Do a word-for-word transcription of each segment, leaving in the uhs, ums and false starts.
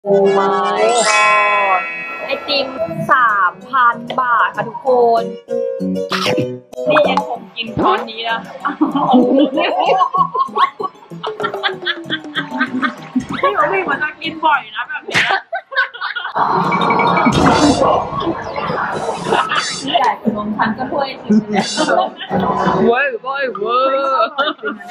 โอ้ my god ไอติมสามพันบาทค่ะทุกคนนี่ยังคงกินตอนนี้นะพี่ว่าพี่มันจะกินบ่อยนะแบบนี้นี่ใหญ่ขนมชั้นก็ถ้วยจริงเว้ยเว้ยเว้ย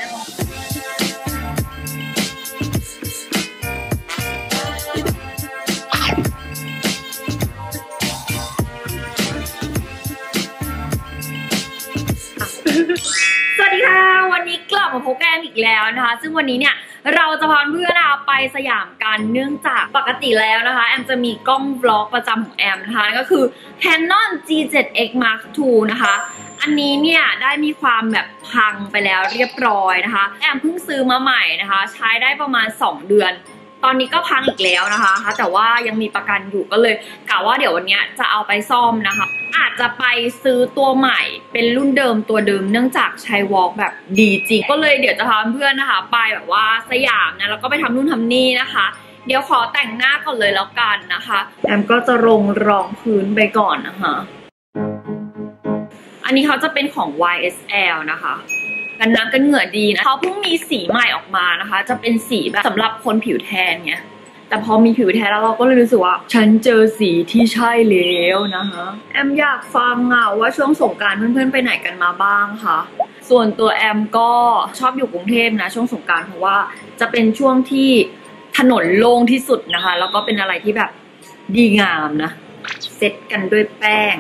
สวัสดีค่ะวันนี้กลับมาพบกันอีกแล้วนะคะซึ่งวันนี้เนี่ยเราจะพาเพื่อนนะคะไปสยามกันเนื่องจากปกติแล้วนะคะแอมจะมีกล้องวล็อกประจำของแอมนะคะก็คือ Canon จี เซเว่น เอ็กซ์ มาร์ค ทู นะคะอันนี้เนี่ยได้มีความแบบพังไปแล้วเรียบร้อยนะคะแอมเพิ่งซื้อมาใหม่นะคะใช้ได้ประมาณสองเดือนตอนนี้ก็พังอีกแล้วนะคะแต่ว่ายังมีประกันอยู่ก็เลยกะว่าเดี๋ยววันนี้จะเอาไปซ่อมนะคะอาจจะไปซื้อตัวใหม่เป็นรุ่นเดิมตัวเดิมเนื่องจากใช้วอล์กแบบดีจริงก็เลยเดี๋ยวจะพาเพื่อนนะคะไปแบบว่าสยามนะแล้วก็ไปทำนู่นทำนี่นะคะเดี๋ยวขอแต่งหน้าก่อนเลยแล้วกันนะคะแอมก็จะลงรองพื้นไปก่อนนะคะอันนี้เขาจะเป็นของ วาย เอส แอล นะคะกันน้ำกันเหงื่อดีนะเขาเพิ่งมีสีใหม่ออกมานะคะจะเป็นสีแบบสำหรับคนผิวแทนไงแต่พอมีผิวแทนแล้วเราก็เลยรู้สึกว่าฉันเจอสีที่ใช่แล้วนะคะแอมอยากฟังอะว่าช่วงสงกรานต์เพื่อนๆไปไหนกันมาบ้างคะส่วนตัวแอมก็ชอบอยู่กรุงเทพนะช่วงสงกรานต์เพราะว่าจะเป็นช่วงที่ถนนโล่งที่สุดนะคะแล้วก็เป็นอะไรที่แบบดีงามนะเซตกันด้วยแป้ง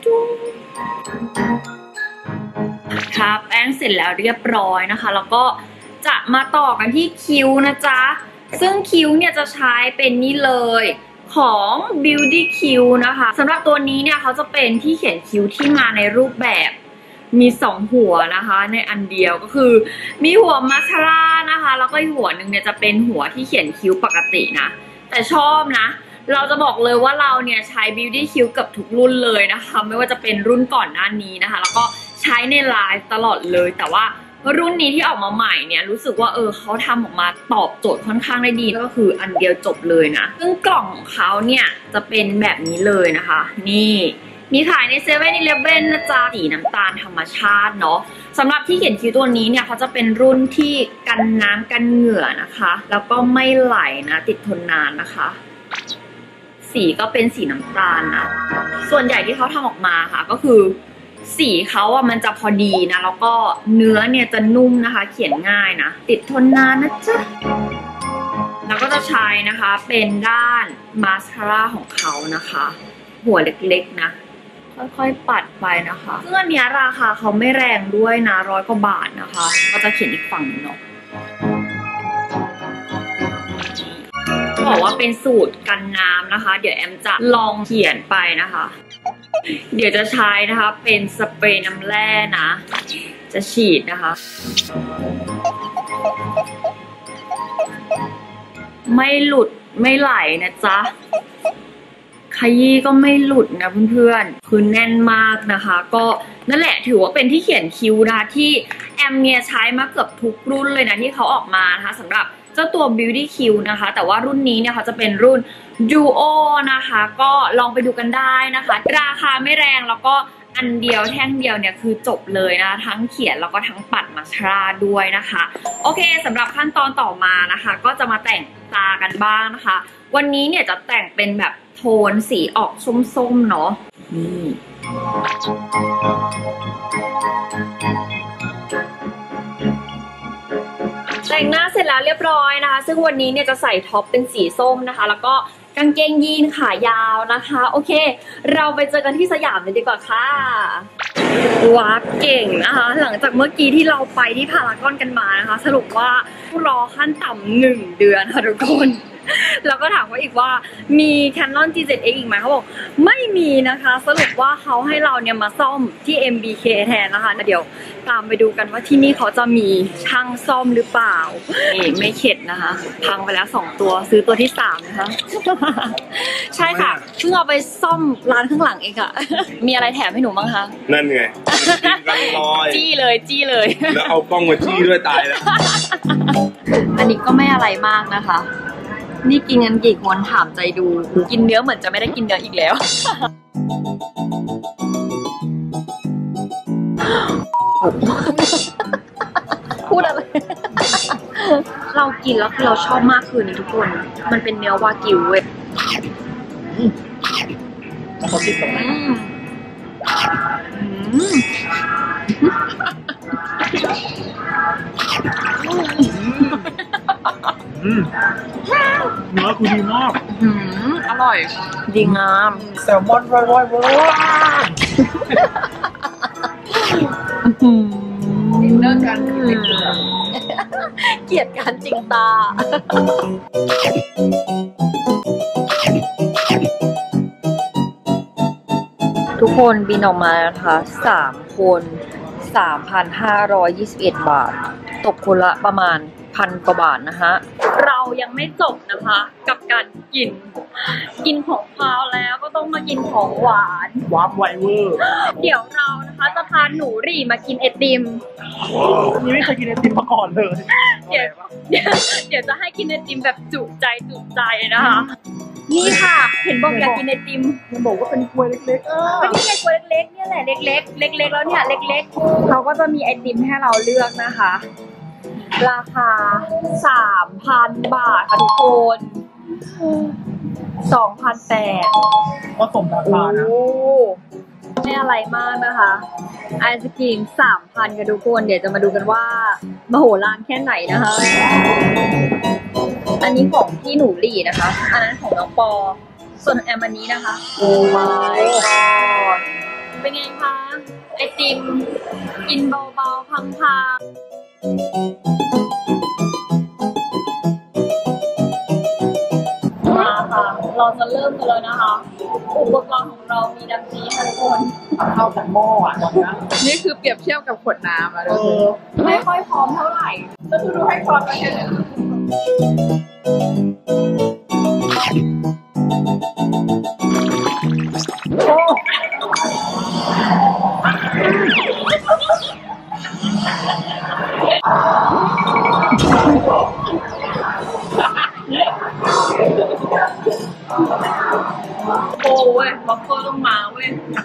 ทาแป้งเสร็จแล้วเรียบร้อยนะคะแล้วก็จะมาต่อกันที่คิ้วนะจ๊ะซึ่งคิ้วเนี่ยจะใช้เป็นนี่เลยของ Beauty Q นะคะสำหรับตัวนี้เนี่ยเขาจะเป็นที่เขียนคิ้วที่มาในรูปแบบมีสองหัวนะคะในอันเดียวก็คือมีหัวมาสคาร่านะคะแล้วก็อีกหัวหนึ่งเนี่ยจะเป็นหัวที่เขียนคิ้วปกตินะแต่ชอบนะเราจะบอกเลยว่าเราเนี่ยใช้ Beauty Q กับทุกรุ่นเลยนะคะไม่ว่าจะเป็นรุ่นก่อนหน้านี้นะคะแล้วก็ใช้ในไลฟ์ตลอดเลยแต่ว่ารุ่นนี้ที่ออกมาใหม่เนี่ยรู้สึกว่าเออเขาทำออกมาตอบโจทย์ค่อนข้างได้ดีก็คืออันเดียวจบเลยนะซึ่งกล่องของเขาเนี่ยจะเป็นแบบนี้เลยนะคะนี่มีขายในเซเว่นอีเลฟเว่นนะจ๊ะสีน้ำตาลธรรมชาติเนาะสำหรับที่เขียนคิ้วตัวนี้เนี่ยเขาจะเป็นรุ่นที่กันน้ำกันเหงื่อนะคะแล้วก็ไม่ไหลนะติดทนนานนะคะสีก็เป็นสีน้ำตาลนะส่วนใหญ่ที่เขาทำออกมาค่ะก็คือสีเขาอะมันจะพอดีนะแล้วก็เนื้อเนี่ยจะนุ่มนะคะเขียนง่ายนะติดทนนานนะจ๊ะแล้วก็จะใช้นะคะเป็นด้านมาสคาร่าของเขานะคะหัวเล็กๆนะค่อยๆปัดไปนะคะซึ่งอันนี้ราคาเขาไม่แรงด้วยนะร้อยกว่าบาทนะคะก็จะเขียนอีกฝั่งเนาะบอกว่าเป็นสูตรกันน้ำนะคะเดี๋ยวแอมจะลองเขียนไปนะคะเดี๋ยวจะใช้นะคะเป็นสเปรย์น้ำแร่นะจะฉีดนะคะไม่หลุดไม่ไหลนะจ๊ะขยี้ก็ไม่หลุดนะเพื่อนๆคือแน่นมากนะคะก็นั่นแหละถือว่าเป็นที่เขียนคิ้วนะคะที่แอมเนี่ยใช้มาเกือบทุกรุ่นเลยนะที่เขาออกมานะคะสำหรับเจ้าตัว Beauty Q นะคะแต่ว่ารุ่นนี้เนี่ยเขาจะเป็นรุ่น Duo นะคะก็ลองไปดูกันได้นะคะราคาไม่แรงแล้วก็อันเดียวแท่งเดียวเนี่ยคือจบเลยนะทั้งเขียนแล้วก็ทั้งปัดมาสคาร่าด้วยนะคะโอเคสำหรับขั้นตอนต่อมานะคะก็จะมาแต่งตากันบ้างนะคะวันนี้เนี่ยจะแต่งเป็นแบบโทนสีออกส้มๆเนาะนี่แต่งหน้าเสร็จแล้วเรียบร้อยนะคะซึ่งวันนี้เนี่ยจะใส่ท็อปเป็นสีส้มนะคะแล้วก็กางเกงยีนขายาวนะคะโอเคเราไปเจอกันที่สยามเลยดีกว่าค่ะว้าเก่งนะคะหลังจากเมื่อกี้ที่เราไปที่พารากอนกันมานะคะสรุปว่ารอขั้นต่ำหนึ่งเดือนค่ะทุกคนแล้วก็ถามว่าอีกว่ามี Canon จี เซเว่น เอ็กซ์ อีกไหมเขาบอกไม่มีนะคะสรุปว่าเขาให้เราเนี่ยมาซ่อมที่ เอ็ม บี เค แทนนะคะเดี๋ยวตามไปดูกันว่าที่นี่เขาจะมีช่างซ่อมหรือเปล่านี่ไม่เข็ดนะคะพังไปแล้วสองตัวซื้อตัวที่สามนะคะใช่ค่ะเพิ่งเอาไปซ่อมร้านข้างหลังเองอะมีอะไรแถมให้หนูบ้างคะนั่นไงกันลอยจี้เลยจี้เลยแล้วเอากล้องมาจี้ด้วยตายแล้วอันนี้ก็ไม่อะไรมากนะคะนี่กินกันกี่คนถามใจดูกินเนื้อเหมือนจะไม่ได้กินเนื้ออีกแล้วพูดอะไรเรากินแล้วคือเราชอบมากคือนี่ทุกคนมันเป็นเนื้อวากิวเว้ยแล้วเขาติดตรงไหนอืมเนื้อคือดีมากอืมอร่อยดีงามแซลมอนร่อยๆเวอร์ดินเนอร์กันเกลียดการจริงตาทุกคนบินออกมานะคะสามคนสามพันห้าร้อยยี่สิบเอ็ดบาทตกคนละประมาณพันกว่าบาทนะคะเรายังไม่จบนะคะกับการกินกินของคาวแล้วก็ต้องมากินของหวานวาร์ปไวเวอร์เดี๋ยวเรานะคะจะพาหนูหรี่มากินไอติมนี่ไม่เคยกินไอติมมาก่อนเลยเดี๋ยวเดี๋ยวเดี๋ยวจะให้กินไอติมแบบจุใจจุใจนะคะนี่ค่ะเห็นบอกอยากกินไอติมมันบอกว่าเป็นกล้วยเล็กๆเออก็นี่ไงกล้วยเล็กๆเนี่ยแหละเล็กๆเล็กๆแล้วเนี่ยเล็กๆเขาก็จะมีไอติมให้เราเลือกนะคะราคา สามพัน บาทค่ะทุกคน สองพันแปดร้อยก็สมราคานะไม่อะไรมากนะคะไอศกรีม สามพัน กันทุกคนเดี๋ยวจะมาดูกันว่ามโหฬารแค่ไหนนะคะอันนี้ของพี่หนูหลี่นะคะอันนั้นของน้องปอส่วนแอมอันนี้นะคะโอ้ my god เป็นไงคะไอติมกินเบาๆพังๆมาค่ะเราจะเริ่มกันเลยนะคะอุปกรณ์ของเรามีดังนี้ค่ะทุกคนเข้าจากหม้ออ่ะตอนนี้นี่คือเปรียบเทียบกับขวดน้ำอะเลยไม่ค่อยพร้อมเท่าไหร่ก็คือดูให้พร้อมกันเลยโอ้โอ้เว้ยบัฟเฟอร์ต้องมาเว้ย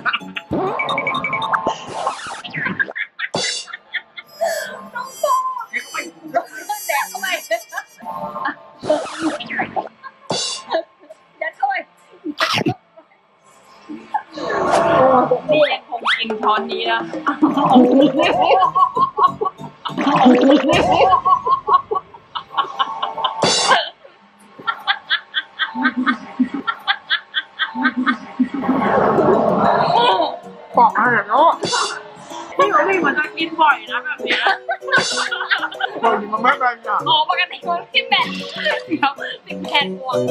น้องโซ่แดกเข้าไปยัดเข้าไปโอ้นี่แหละคงกินช้อนนี้นะบอกอะไรเนาะพี่เขาพี่มันจะกินบ่อยนะแบบเนี้ยบ่อยมันไม่เป็นอ่ะอ๋อปกติมันกินแบบเดี๋ยวติดแคนบวก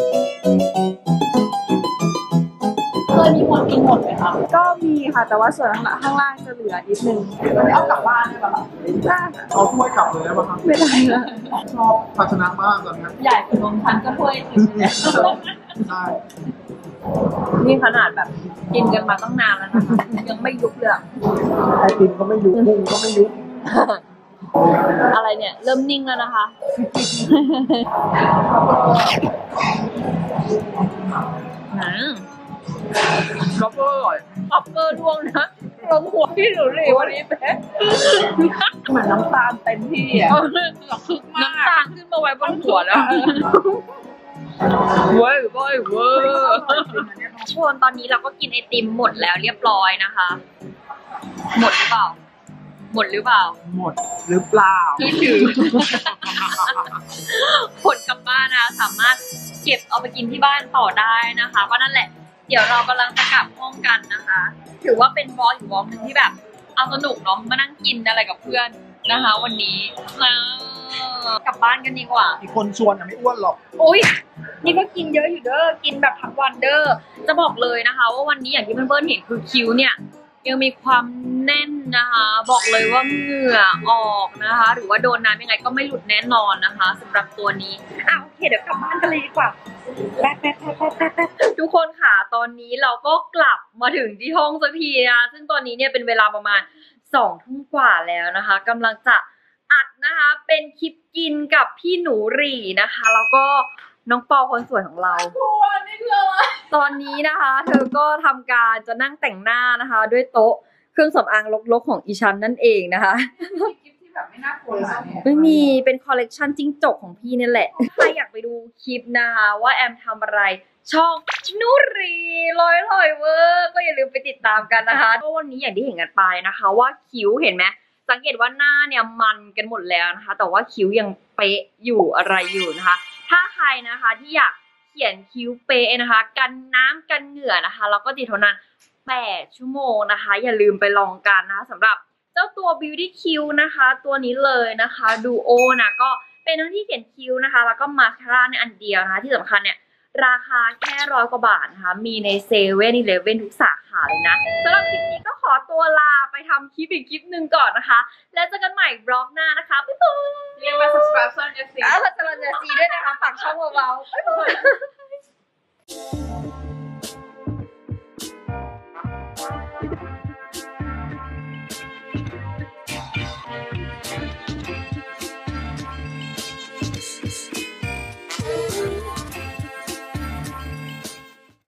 เคยมีคนกินหมดไหมคะก็มีค่ะแต่ว่าส่วนข้างล่างจะเหลือนิดนึงมันเอากลับบ้านได้ปะได้เอาถ้วยกลับเลยได้ปะครับไม่ได้นะชอบภาชนะมากตอนนี้ใหญ่กว่านมพันก็ถ้วยใช่นี่ขนาดแบบกินกันมาตั้งนานแล้วนะคะยังไม่ยุบเลยไอติมก็ไม่ยุบพุงก็ไม่ยุบอะไรเนี่ยเริ่มนิ่งแล้วนะคะอืมก็เปอร์อร่อยอัปเปอร์ร่วงนะลงหัวพี่หนูเลยวันนี้แป๊ะเหมือนน้ำตาลเต็มที่อ่ะน้ำตาลขึ้นมาไว้บนหัวแล้วเว้ยเว้ยเว้ยชวนตอนนี้เราก็กินไอติมหมดแล้วเรียบร้อยนะคะหมดหรือเปล่าหมดหรือเปล่าหมดหรือเปล่าที่ถือผลกลับบ้านนะสามารถเก็บเอาไปกินที่บ้านต่อได้นะคะก็นั่นแหละเดี๋ยวเรากำลังจะกลับห้องกันนะคะถือว่าเป็นวอล์กอยู่วอล์กหนึ่งที่แบบเอาสนุกเนาะมานั่งกินอะไรกับเพื่อนนะคะวันนี้กลับบ้านกันดีกว่าอีกคนชวนอะไม่อ้วนหรอกโอ้ยนี่ก็กินเยอะอยู่เด้อกินแบบทั้งวันเด้อจะบอกเลยนะคะว่าวันนี้อย่างที่เพื่อนๆเห็นคือคิ้วเนี่ยยังมีความแน่นนะคะบอกเลยว่าเหงื่อออกนะคะหรือว่าโดนน้ำยังไงก็ไม่หลุดแน่นอนนะคะสำหรับตัวนี้อ่ะโอเคเดี๋ยวกลับบ้านกันเลยดีกว่าแป๊บแป๊บแป๊บแป๊บแป๊บแป๊บทุกคนค่ะตอนนี้เราก็กลับมาถึงที่ห้องสักทีนะคะซึ่งตอนนี้เนี่ยเป็นเวลาประมาณสองทุ่มกว่าแล้วนะคะกำลังจะอัดนะคะเป็นคลิปกินกับพี่หนูหรี่นะคะแล้วก็น้องปอคนสวยของเรากลัวนี่คืออะไรตอนนี้นะคะ เธอก็ทำการจะนั่งแต่งหน้านะคะ ด้วยโต๊ะเครื่องสำอางลกๆของอีชันนั่นเองนะคะมีกิฟที่แบบไม่น่ากลัวเลยไม่มีเป็นคอลเลกชันจิ้งจกของพี่นี่แหละ ใครอยากไปดูคลิปนะคะว่าแอมทำอะไร ช่องนุรีลอยลอยเวอร์ก็อย่าลืมไปติดตามกันนะคะก็วันนี้อย่างที่เห็นกันไปนะคะ ว่าคิ้วเห็นไหมสังเกตว่าหน้าเนี่ยมันกันหมดแล้วนะคะ แต่ว่าคิ้วยังเป๊ะอยู่อะไรอยู่นะคะ ถ้าใครนะคะที่อยากเขียนคิ้วเป๊ะนะคะ กันน้ำกันเหงื่อนะคะแล้วก็ติดทนนานแปดชั่วโมงนะคะ อย่าลืมไปลองกันนะคะสำหรับเจ้าตัว Beauty Q นะคะ ตัวนี้เลยนะคะ Duo นะก็เป็นทั้งที่เขียนคิ้วนะคะ แล้วก็มาสคาร่าในอันเดียวนะคะที่สำคัญเนี่ยราคาแค่ร้อยกว่าบาทนะคะมีในเซเว่นอีเลฟเว่นทุกสาขาเลยนะสำหรับคลิปนี้ก็ขอตัวลาไปทำคลิปอีกคลิปหนึ่งก่อนนะคะแล้วเจอกันใหม่บล็อกหน้านะคะบ๊ายบายเรียกมา subscribe ช่องเจสซี่แล้วสำหรับเจซีด้วยนะคะฝากช่องเบาๆบ๊ายบาย